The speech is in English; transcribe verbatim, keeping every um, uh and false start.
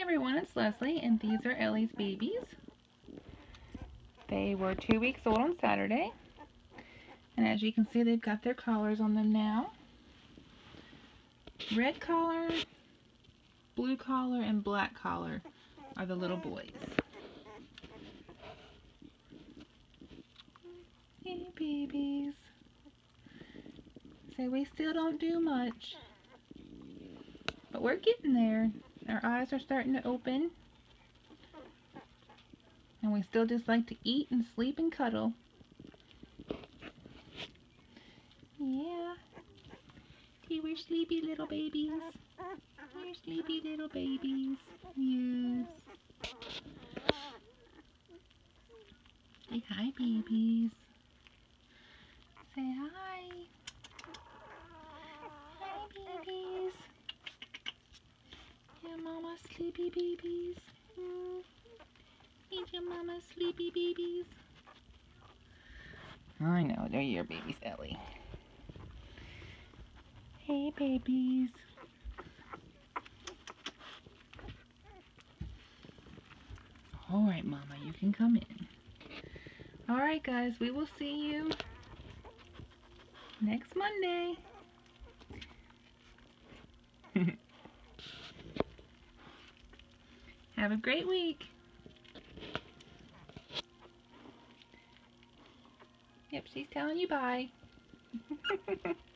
everyone, it's Leslie, and these are Ellie's babies. They were two weeks old on Saturday, and as you can see, they've got their collars on them now. Red collar, blue collar, and black collar are the little boys. Hey, babies. So we still don't do much, but we're getting there. Our eyes are starting to open, and we still just like to eat and sleep and cuddle. Yeah. See, we're sleepy little babies. We're sleepy little babies. Yes. Say hi, babies. Say hi. Hi, babies. Your mama sleepy babies. Mm. Ain't your mama sleepy babies? I know, they're your babies, Ellie. Hey, babies. Alright, Mama, you can come in. Alright, guys, we will see you next Monday. Have a great week. Yep, she's telling you bye.